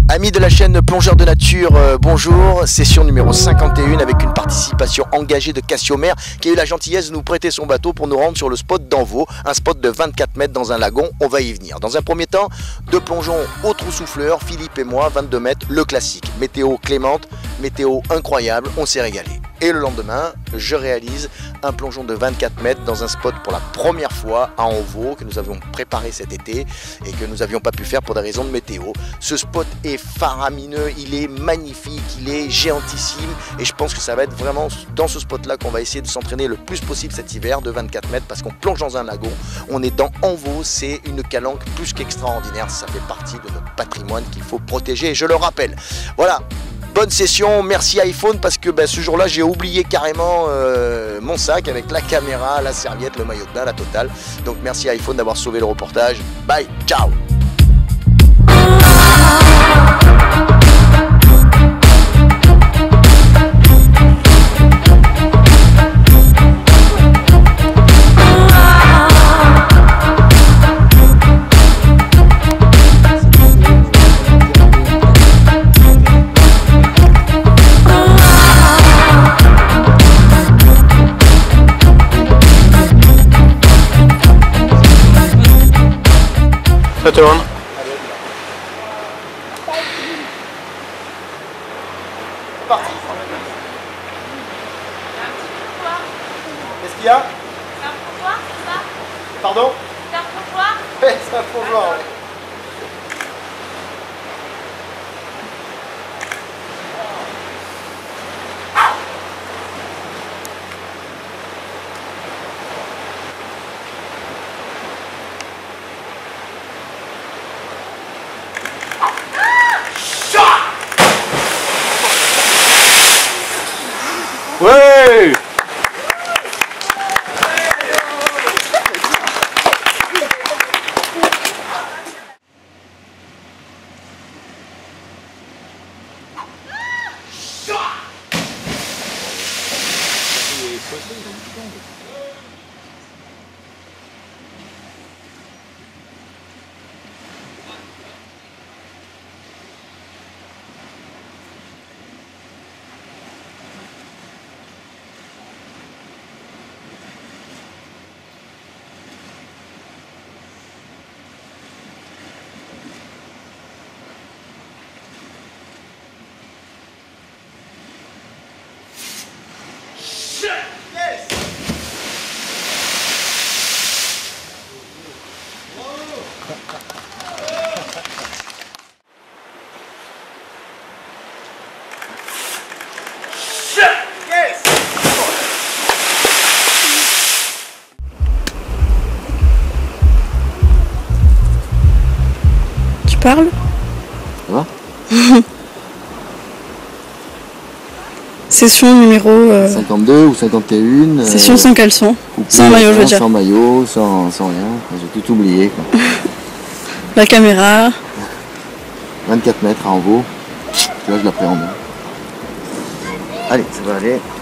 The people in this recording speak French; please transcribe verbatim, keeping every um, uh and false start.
Amis de la chaîne Plongeurs de Nature, euh, bonjour, session numéro cinquante et un avec une participation engagée de Cassiomère qui a eu la gentillesse de nous prêter son bateau pour nous rendre sur le spot d'Envaux, un spot de vingt-quatre mètres dans un lagon, on va y venir. Dans un premier temps, deux plongeons au trou souffleur, Philippe et moi, vingt-deux mètres, le classique. Météo clémente, météo incroyable, on s'est régalé. Et le lendemain, je réalise un plongeon de vingt-quatre mètres dans un spot pour la première fois à Envaux que nous avions préparé cet été et que nous n'avions pas pu faire pour des raisons de météo. Ce spot est faramineux, il est magnifique, il est géantissime et je pense que ça va être vraiment dans ce spot là qu'on va essayer de s'entraîner le plus possible cet hiver de vingt-quatre mètres parce qu'on plonge dans un lagon, on est dans Envaux, c'est une calanque plus qu'extraordinaire, ça fait partie de notre patrimoine qu'il faut protéger et je le rappelle. Voilà. Bonne session, merci iPhone parce que ben, ce jour-là j'ai oublié carrément euh, mon sac avec la caméra, la serviette, le maillot de bain, la totale. Donc merci iPhone d'avoir sauvé le reportage. Bye, ciao. Ça tourne. C'est parti. Qu'est-ce qu'il y a? C'est un plongeoir, c'est ça? Pardon? C'est un plongeoir? Ouais, c'est un plongeoir. Ouais. Ouais! Tu parles? Ça va? Session numéro... Euh... cinquante-deux ou cinquante et un. Session euh, sans caleçon. coupé, Sans maillot, je veux dire. Sans maillot, sans, sans rien. J'ai tout oublié. Quoi. La caméra. vingt-quatre mètres à Envaux. Tu vois, je l'appréhende. Allez, ça va aller.